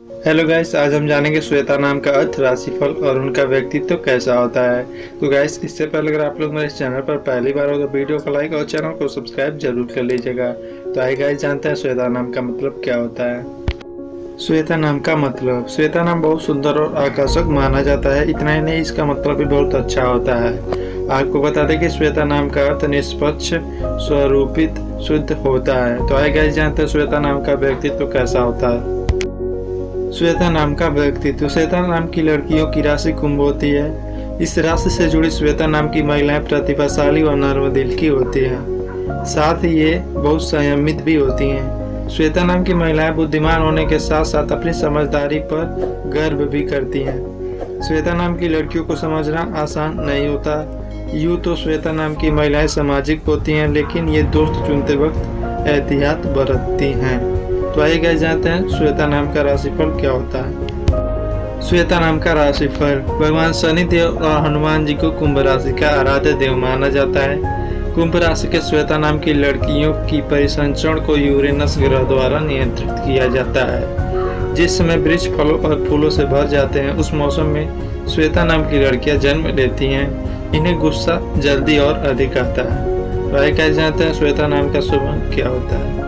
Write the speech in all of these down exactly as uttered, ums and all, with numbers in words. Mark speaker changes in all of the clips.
Speaker 1: Hello guys, आज हम जानेंगे श्वेता नाम का अर्थ, राशिफल और उनका व्यक्तित्व तो कैसा होता है। तो गाइस, इससे पहले अगर आप लोग मेरे चैनल पर पहली बार हो तो वीडियो को लाइक और चैनल को सब्सक्राइब जरूर कर लीजिएगा। तो आइए गाइस, जानते हैं श्वेता नाम का मतलब क्या होता है। श्वेता नाम का मतलब, श्वेता नाम बहुत सुंदर और आकर्षक माना जाता है। इतना ही नहीं, इसका मतलब भी बहुत अच्छा होता है। आपको बता दें कि श्वेता नाम का अर्थ निष्पक्ष, स्वरूपित, शुद्ध होता है। तो आइए गाइस, जानते हैं श्वेता नाम का व्यक्तित्व तो कैसा होता है। श्वेता नाम का व्यक्तित्व, श्वेता नाम की लड़कियों की राशि कुंभ होती है। इस राशि से जुड़ी श्वेता नाम की महिलाएं प्रतिभाशाली और नर्म दिल की होती हैं। साथ ही ये बहुत संयमित भी होती हैं। श्वेता नाम की महिलाएं बुद्धिमान होने के साथ साथ अपनी समझदारी पर गर्व भी करती हैं। श्वेता नाम की लड़कियों को समझना आसान नहीं होता। यूँ तो श्वेता नाम की महिलाएं सामाजिक होती हैं, लेकिन ये दोस्त चुनते वक्त एहतियात बरतती हैं। तो आइए गाइस, जानते हैं श्वेता नाम का राशिफल क्या होता है। श्वेता नाम का राशिफल, भगवान शनि देव और हनुमान जी को कुंभ राशि का आराध्य देव माना जाता है। कुंभ राशि के श्वेता नाम की लड़कियों की परिसंचरण को यूरेनस ग्रह द्वारा नियंत्रित किया जाता है। जिस समय वृक्ष फलों और फूलों से भर जाते हैं, उस मौसम में श्वेता नाम की लड़कियां जन्म लेती हैं। इन्हें गुस्सा जल्दी और अधिक आता है। तो आइए गाइस, जानते हैं श्वेता नाम का शुभ अंक क्या होता है।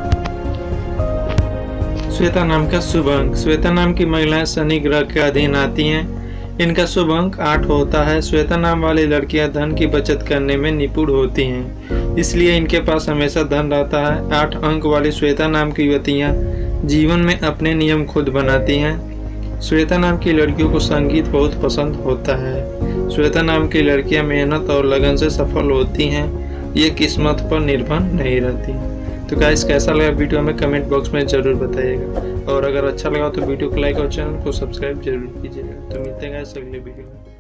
Speaker 1: श्वेता नाम का शुभ अंक, श्वेता नाम की महिलाएं शनि ग्रह के अधीन आती हैं। इनका शुभ अंक आठ होता है। श्वेता नाम वाली लड़कियां धन की बचत करने में निपुण होती हैं, इसलिए इनके पास हमेशा धन रहता है। आठ अंक वाली श्वेता नाम की युवतियां जीवन में अपने नियम खुद बनाती हैं। श्वेता नाम की लड़कियों को संगीत बहुत पसंद होता है। श्वेता नाम की लड़कियां मेहनत और लगन से सफल होती हैं। ये किस्मत पर निर्भर नहीं रहती। तो गाइस, कैसा लगा वीडियो हमें कमेंट बॉक्स में ज़रूर बताइएगा, और अगर अच्छा लगा तो वीडियो को लाइक और चैनल को सब्सक्राइब जरूर कीजिएगा। तो मिलते हैं गाइस अगले वीडियो में।